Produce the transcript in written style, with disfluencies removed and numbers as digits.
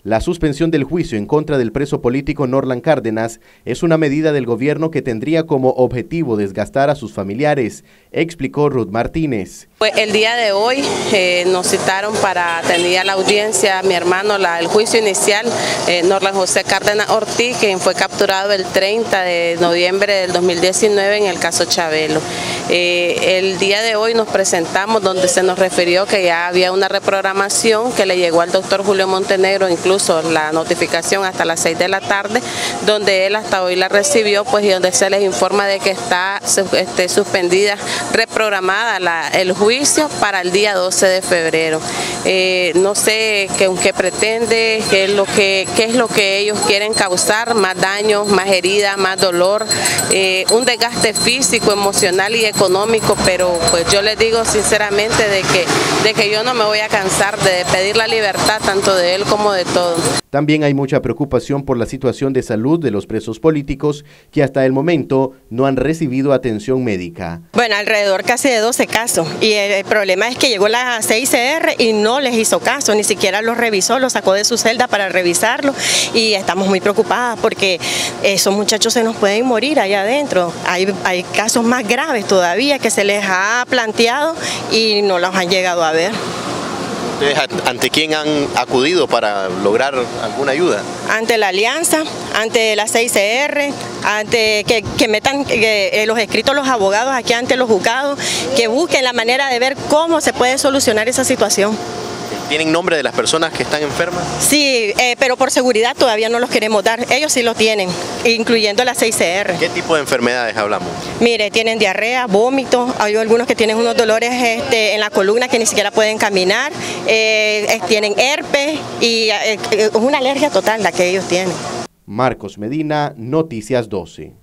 La suspensión del juicio en contra del preso político Norlan Cárdenas es una medida del gobierno que tendría como objetivo desgastar a sus familiares, explicó Ruth Martínez. El día de hoy nos citaron para atender la audiencia mi hermano, el juicio inicial, Norlan José Cárdenas Ortiz, quien fue capturado el 30 de noviembre del 2019 en el caso Chabelo. El día de hoy nos presentamos donde se nos refirió que ya había una reprogramación que le llegó al doctor Julio Montenegro, incluso la notificación hasta las 6 de la tarde, donde él hasta hoy la recibió, pues, y donde se les informa de que está suspendida, reprogramada el juicio para el día 12 de febrero. No sé qué pretende, qué es lo que ellos quieren causar, más daños, más heridas, más dolor, un desgaste físico, emocional y económico, pero pues yo les digo sinceramente de que yo no me voy a cansar de pedir la libertad tanto de él como de todos. También hay mucha preocupación por la situación de salud de los presos políticos que hasta el momento no han recibido atención médica. Bueno, alrededor casi de 12 casos y el problema es que llegó la CICR y no les hizo caso, ni siquiera los revisó, los sacó de su celda para revisarlo y estamos muy preocupadas porque esos muchachos se nos pueden morir allá adentro. Hay casos más graves todavía que se les ha planteado y no los han llegado a ver. ¿Ante quién han acudido para lograr alguna ayuda? Ante la Alianza, ante la CICR, ante que metan los escritos los abogados aquí ante los juzgados, que busquen la manera de ver cómo se puede solucionar esa situación. ¿Tienen nombre de las personas que están enfermas? Sí, pero por seguridad todavía no los queremos dar. Ellos sí lo tienen, incluyendo la CICR. ¿Qué tipo de enfermedades hablamos? Mire, tienen diarrea, vómitos, hay algunos que tienen unos dolores en la columna que ni siquiera pueden caminar, tienen herpes y es una alergia total la que ellos tienen. Marcos Medina, Noticias 12.